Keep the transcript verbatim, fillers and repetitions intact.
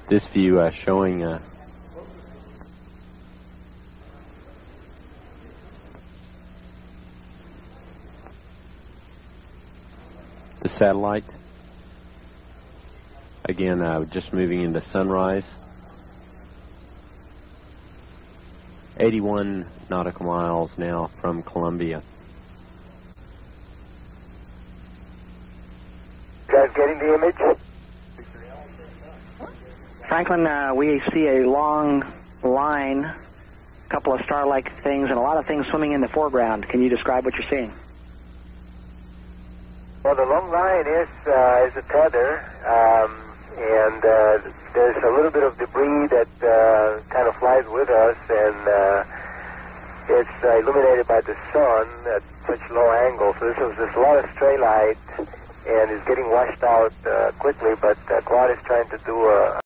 this view uh, showing uh, the satellite. Again, uh, just moving into sunrise. eighty-one nautical miles now from Columbia. You guys getting the image? Franklin, uh, we see a long line, a couple of star-like things, and a lot of things swimming in the foreground. Can you describe what you're seeing? Well, the long line is uh, is a tether, um, and uh, there's a little bit of debris that uh, kind of flies with us, and uh, it's uh, illuminated by the sun at such low angle. So this is, there's a lot of stray light, and it's getting washed out uh, quickly, but uh, Quad is trying to do a